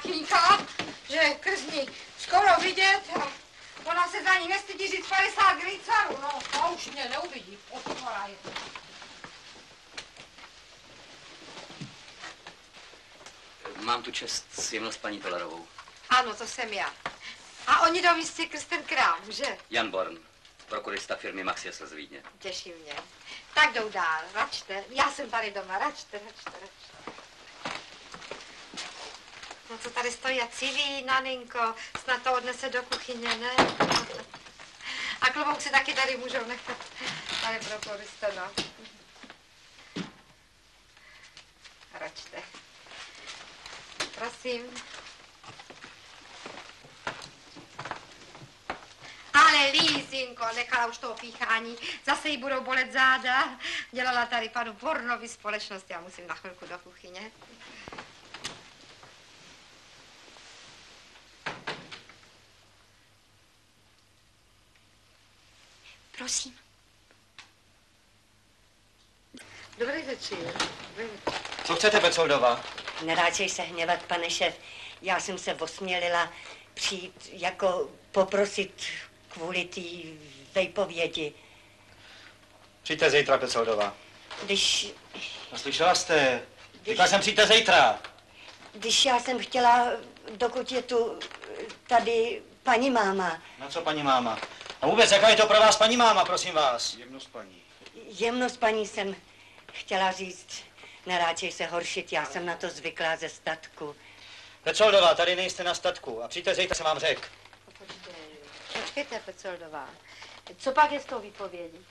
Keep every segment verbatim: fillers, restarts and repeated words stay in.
Martinka, že krzní skoro vidět a ona se za ní nestydí říct padesát grycarů. No, to už mě neuvidí. Otvoraj. Mám tu čest s jemnost paní Tolerovou. Ano, to jsem já. A oni jdou jistě krz ten krám, že? Jan Born, prokurista firmy Maxies z Vídně. Těší mě. Tak jdou dál, račte. Já jsem tady doma, račte, račte, račte. No co tady stojí a civí, naninko, snad to odnese do kuchyně, ne? A klobouk si taky tady můžou nechat. Pane prokuristo, no. Račte. Prosím. Ale Lízinko, nechala už toho píchání, zase jí budou bolet záda. Dělala tady panu Bornovi společnost, já musím na chvilku do kuchyně. Prosím. Dobrý večer. Dobrý večer. Co chcete, Petzoldová? Neráčej se hněvat, pane šéf. Já jsem se osmělila přijít jako poprosit kvůli té vejpovědi. Přijďte zítra, Petzoldová. Když... No, slyšela jste? Říkal jsem, přijďte zítra. Když já jsem chtěla, dokud je tu tady paní máma. No co, paní máma? A vůbec, jaká je to pro vás paní máma, prosím vás? Jemnost paní. Jemnost paní jsem chtěla říct. Neráčej se horšit, já jsem na to zvyklá ze statku. Petzoldová, tady nejste na statku a přijďte zítra, jsem vám řekl. Počkejte, počkejte, Petzoldová. Co pak je s tou výpovědí?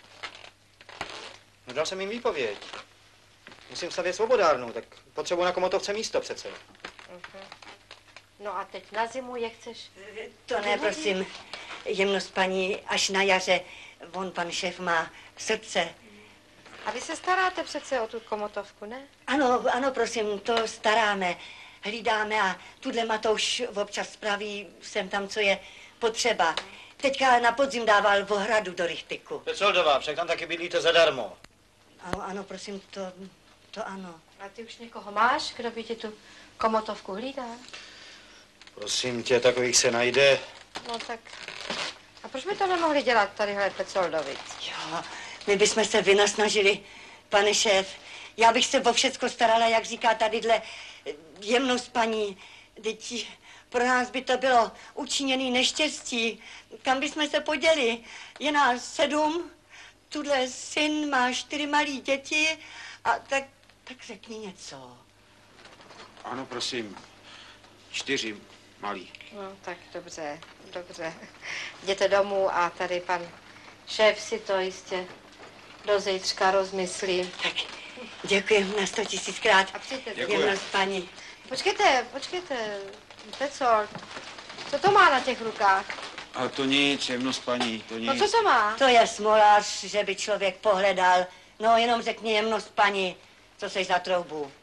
No dal jsem jim výpověď. Musím stavět svobodárnu, tak potřebuji na Komotovce místo přece. Uh-huh. No a teď na zimu je chceš? To ne, prosím. Jemnost paní, až na jaře, on pan šéf má srdce. A vy se staráte přece o tu Komotovku, ne? Ano, ano, prosím, to staráme. Hlídáme a tuhle Matouš občas spraví sem tam, co je potřeba. Teďka na podzim dával ohradu do Rychtyku. Petzoldová, však tam taky bydlíte zadarmo. Ano, ano, prosím, to, to ano. A ty už někoho máš, kdo by ti tu Komotovku hlídal? Prosím tě, takových se najde. No tak... A proč by to nemohli dělat tadyhle Petsoldovic? Jo, my bychom se vynasnažili, pane šéf. Já bych se o všecko starala, jak říká tadyhle jemnost paní. Teď pro nás by to bylo učiněné neštěstí. Kam bychom se poděli? Je nás sedm, tuhle syn má čtyři malé děti a tak, tak řekni něco. Ano, prosím. Čtyři malí. No tak dobře, dobře. Jděte domů a tady pan šéf si to jistě do zítřka rozmyslí. Tak děkuji na sto tisíckrát. A přijďte. Jemnost paní. Počkejte, počkejte, Pecol, co to má na těch rukách? A to nic, jemnost paní, to nic. No co to má? To je smolář, že by člověk pohledal. No jenom řekni jemnost paní, co seš za troubu.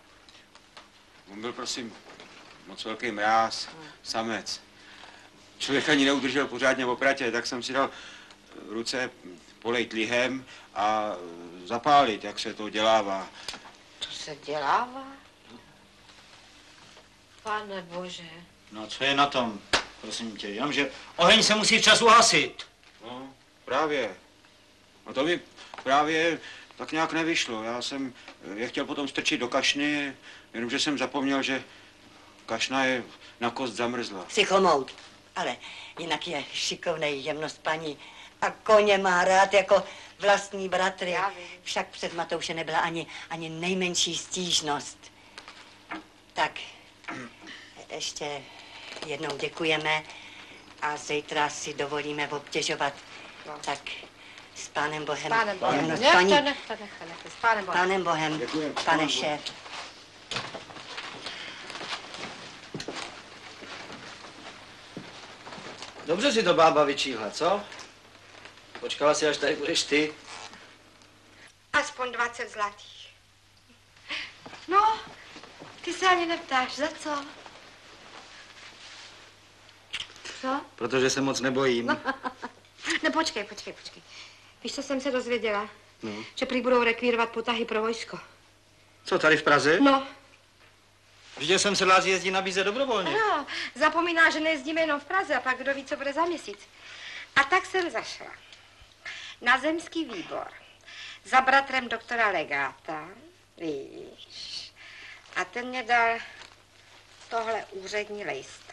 On byl, prosím, moc velký mráz, samec. Člověk ani neudržel pořádně v opratě, tak jsem si dal ruce polejt lihem a zapálit, jak se to dělává. To se dělává? Pane Bože. No co je na tom, prosím tě, jenomže oheň se musí včas uhasit. No, právě. No to mi právě tak nějak nevyšlo. Já jsem je chtěl potom strčit do kašny, jenomže jsem zapomněl, že kašna je na kost zamrzla. Jsi chomout, ale jinak je šikovnej jemnost paní. A koně má rád jako vlastní bratry. Však před Matouše nebyla ani, ani nejmenší stížnost. Tak, ještě jednou děkujeme a zítra si dovolíme obtěžovat. No. Tak s pánem Bohem. S pánem Bohem. Jemnost Nechte, paní. nechte, nechte, nechte, s pánem Bohem. Pánem Bohem, Děkujem, pane pánem šéf. Dobře si to bába vyčíhla, co? Počkala si, až tady budeš ty. Aspoň dvacet zlatých. No, ty se ani neptáš, za co? Co? Protože se moc nebojím. No, no počkej, počkej, počkej. Víš, co jsem se dozvěděla? No. Že prý budou rekvírovat potahy pro vojsko. Co, tady v Praze? No. Viděl jsem sedláci jezdí nabízet dobrovolně. No, zapomíná, že nejezdíme jenom v Praze a pak kdo ví, co bude za měsíc. A tak jsem zašla na zemský výbor za bratrem doktora Legáta, víš, a ten mě dal tohle úřední lejstr.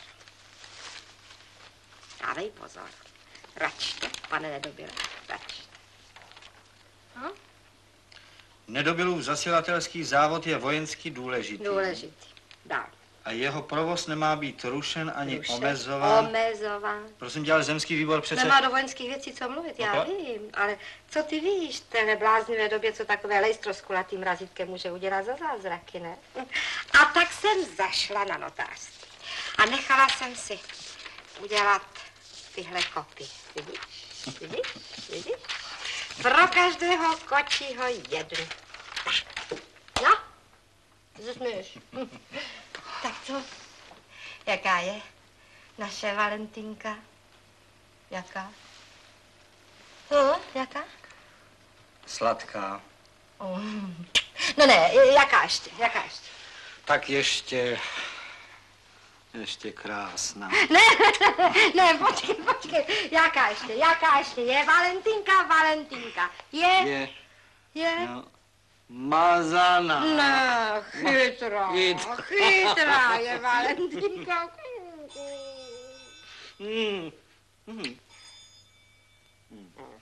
Dávej pozor, račte, pane Nedobile, račte. Hm? Nedobylův zasilatelský závod je vojensky důležitý. Důležitý, dál. A jeho provoz nemá být rušen ani Rušen, omezován. Omezován. Prosím tě, ale zemský výbor přece... Nemá do vojenských věcí co mluvit, já Aha. vím, ale co ty víš, v téhle bláznivé době, co takové lejstro s kulatým razítkem může udělat za zázraky, ne? A tak jsem zašla na notářství a nechala jsem si udělat tyhle kopy. Vidíš, vidíš, vidíš? Pro každého kočího jednu. Tak, no, zasměješ. Tak to, jaká je naše Valentinka? Jaká? No, jaká? Sladká. Mm. No ne, jaká ještě, jaká ještě? Tak ještě... Ještě krásná. Ne, ne, počkej, počkej, jaká ještě, jaká ještě? Je Valentinka, Valentinka. Je, Je... je. No, mazaná. Ne, chytrá, Chytrá. chytrá je Valentinka. Mm. Mm. Mm.